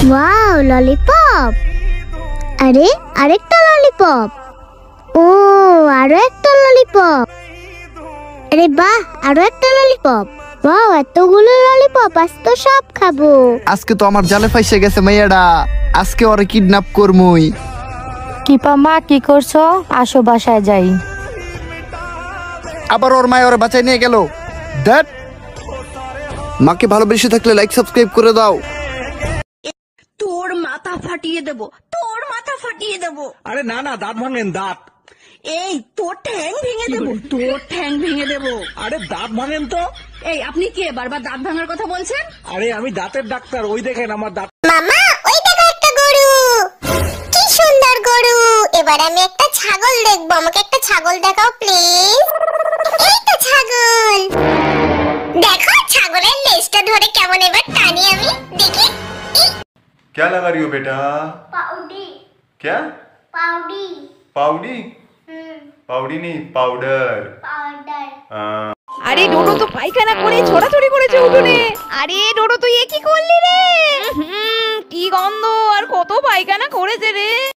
Wow lollipop. আরে আরেকটা lollipop. ও আরো একটা ললিপপ। আরে বাহ আরো একটা ললিপপ। ওয়াও এতগুলো ললিপপ, আজ তো সব খাবো। আজকে তো আমার জালে ফাইসে গেছে মাইয়াডা, আজকে ওরে কিডন্যাপ করমুই। কিপা মা কি করছো? আসো বাসায় যাই। আবার ওর মায় ওরে বাঁচাই নিয়ে গেল। দ্যাট মাকে ভালোবেসে থাকলে লাইক সাবস্ক্রাইব করে দাও। তোর মাথা ফাটিয়ে দেব, তোর মাথা ফাটিয়ে দেব। আরে না না, দাঁত ভাঙেন দাঁত। এই তোর ঠ্যাং ভেঙে দেব, তোর ঠ্যাং ভেঙে দেব। আরে দাঁত ভাঙেন তো। এই আপনি কে বারবার দাঁত ভাঙার কথা বলছেন? আরে আমি দাঁতের ডাক্তার, ওই দেখেন আমার দাঁত। মামা ওই দেখো একটা গরু, কি সুন্দর গরু। এবার আমি একটা ছাগল দেখবো, আমাকে একটা ছাগল দেখাও প্লিজ। এই তো ছাগল, দেখো ছাগলের লেজটা ধরে কেমন এবার টানি আমি, দেখি। क्या लगा रही हो बेटा? পাউডি क्या? পাউডি पाउडी? पाउडी नहीं, पाउडर। পাউডার। আরে ডোডো তো পায়খানা করে ছোড়াছড়ি করেছে উঠোনে। আরে ডোডো তুই এ কি করলি রে? কি গন্ধ, আর কত পায়খানা করেছে রে।